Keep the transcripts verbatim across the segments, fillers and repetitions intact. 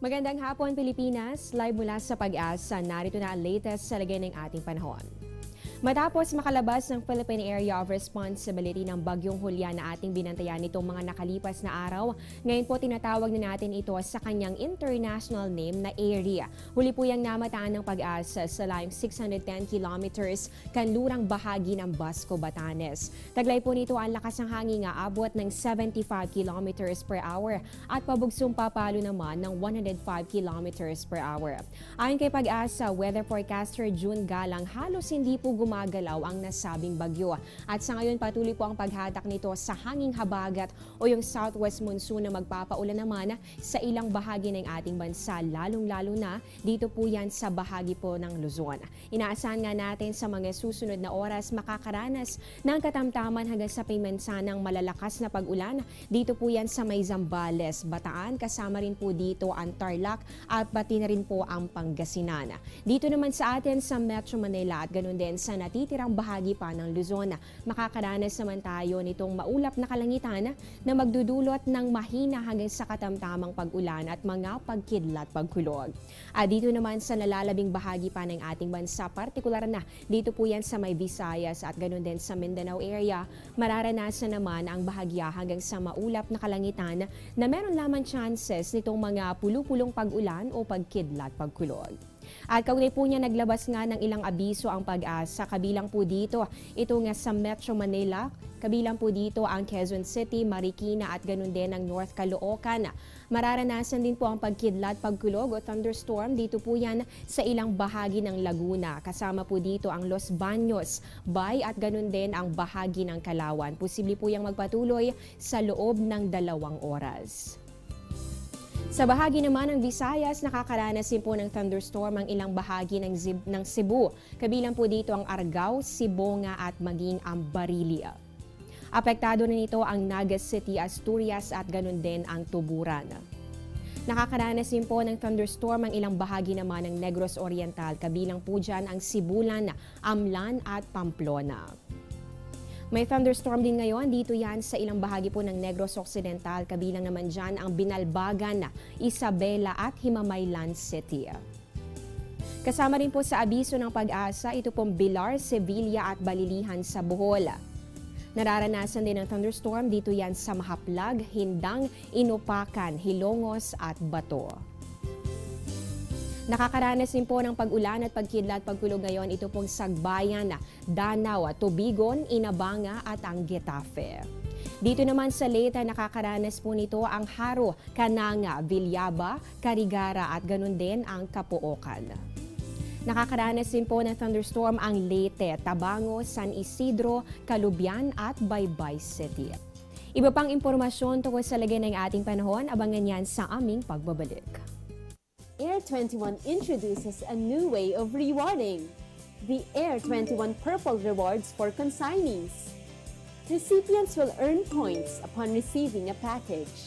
Magandang hapon, Pilipinas. Live mula sa Pag-asa, narito na ang latest sa lagay ng ating panahon. Matapos makalabas ng Philippine Area of Responsibility ng Bagyong Hulya na ating binantayan nitong mga nakalipas na araw, ngayon po tinatawag na natin ito sa kanyang international name na area. Huli po yung namataan ng Pag-asa sa layong six hundred ten kilometers kanlurang bahagi ng Basco, Batanes. Taglay po nito ang lakas ng hangin nga abot ng seventy-five kilometers per hour at pabugsong papalo naman ng one hundred five kilometers per hour. Ayon kay Pag-asa, weather forecaster June Galang, halos hindi po gumagalaw ang nasabing bagyo. At sa ngayon patuloy po ang paghatak nito sa hanging habagat o yung southwest monsoon na magpapaulan naman sa ilang bahagi ng ating bansa, lalong-lalo na dito po yan sa bahagi po ng Luzon. Inaasahan nga natin sa mga susunod na oras makakaranas ng katamtaman hanggang sa pimensa ng malalakas na pag-ulan. Dito po yan sa may Zambales, Bataan, kasama rin po dito ang Tarlac at pati na rin po ang Pangasinan. Dito naman sa atin sa Metro Manila at ganun din sa natitirang bahagi pa ng Luzon, makakaranas naman tayo nitong maulap na kalangitan na magdudulot ng mahina hanggang sa katamtamang pag-ulan at mga pagkidlat pagkulog. At dito naman sa nalalabing bahagi pa ng ating bansa, partikular na dito po yan sa may Visayas at ganun din sa Mindanao area, mararanasan naman ang bahagya hanggang sa maulap na kalangitan na meron lamang chances nitong mga pulu-pulong pag-ulan o pagkidlat pagkulog. At kaugnay po niya naglabas nga ng ilang abiso ang Pag-asa, kabilang po dito ito nga sa Metro Manila, kabilang po dito ang Quezon City, Marikina at ganun din ang North Caloocan. Mararanasan din po ang pagkidlat, pagkulog o thunderstorm dito po yan sa ilang bahagi ng Laguna. Kasama po dito ang Los Baños, Bay at ganun din ang bahagi ng Calauan. Posible po yang magpatuloy sa loob ng dalawang oras. Sa bahagi naman ng Visayas, nakakaranas din po ng thunderstorm ang ilang bahagi ng, Zib, ng Cebu. Kabilang po dito ang Argao, Sibonga at maging ang Barilia. Apektado na nito ang Naga City, Asturias at ganun din ang Tuburan. Nakakaranas din po ng thunderstorm ang ilang bahagi naman ng Negros Oriental. Kabilang po dyan ang Sibulan, Amlan at Pamplona. May thunderstorm din ngayon dito yan sa ilang bahagi po ng Negros Occidental, kabilang naman dyan ang Binalbagan, Isabela at Himamaylan City. Kasama rin po sa abiso ng Pag-asa, ito pong Bilar, Sevilla at Balilihan sa Bohol. Nararanasan din ang thunderstorm dito yan sa Mahaplag, Hindang, Inupakan, Hilongos at Bato. Nakakaranas din po ng pag-ulan at pagkidlat pagkulog ngayon ito pong Sagbayan, Danau, Tubigon, Inabanga at ang Getafe. Dito naman sa Leyte, nakakaranas po nito ang Haro, Cananga, Villaba, Carigara at ganun din ang Capoocan. Nakakaranas din po ng thunderstorm ang Leyte, Tabango, San Isidro, Calubian at Baybay City. Iba pang impormasyon tungkol sa lagay ng ating panahon, abangan yan sa aming pagbabalik. Air twenty-one introduces a new way of rewarding. The Air twenty-one Purple Rewards for consignees. Recipients will earn points upon receiving a package.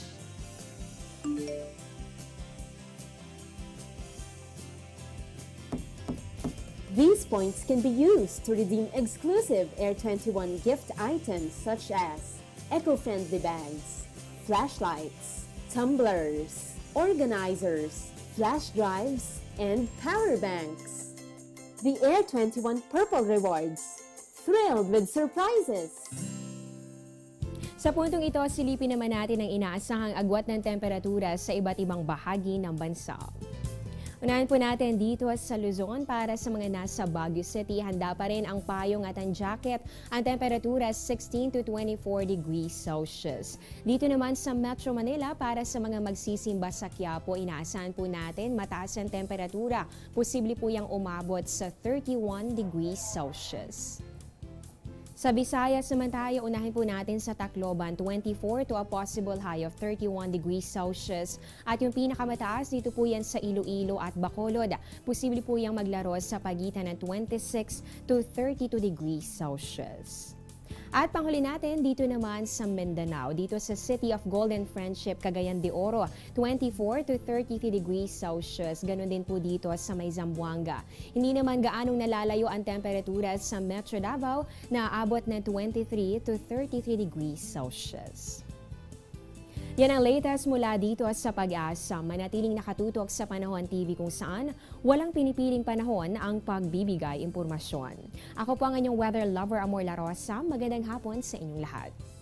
These points can be used to redeem exclusive Air twenty-one gift items such as eco-friendly bags, flashlights, tumblers, organizers, flash drives, and power banks. The Air twenty-one Purple Rewards. Thrilled with surprises! Sa puntong ito, silipin naman natin ang inaasahang agwat ng temperatura sa iba't ibang bahagi ng bansa. Unahan po natin dito sa Luzon para sa mga nasa Baguio City. Handa pa rin ang payong at ang jacket. Ang temperatura sixteen to twenty-four degrees Celsius. Dito naman sa Metro Manila para sa mga magsisimba sa Quiapo, inaasahan po natin mataas ang temperatura. Posible po yang umabot sa thirty-one degrees Celsius. Sa Visayas naman tayo, unahin po natin sa Tacloban, twenty-four to a possible high of thirty-one degrees Celsius. At yung pinakamataas dito po yan sa Iloilo at Bacolod. Posible po yang maglaro sa pagitan ng twenty-six to thirty-two degrees Celsius. At panghuli natin dito naman sa Mindanao, dito sa City of Golden Friendship, Cagayan de Oro, twenty-four to thirty-three degrees Celsius. Ganon din po dito sa may Zamboanga. Hindi naman gaanong nalalayo ang temperatura sa Metro Davao na aabot na twenty-three to thirty-three degrees Celsius. Yan ang latest mula dito sa Pag-asa. Manatiling nakatutok sa Panahon T V kung saan walang pinipiling panahon ang pagbibigay impormasyon. Ako po ang inyong weather lover, Amor Larrosa. Magandang hapon sa inyong lahat.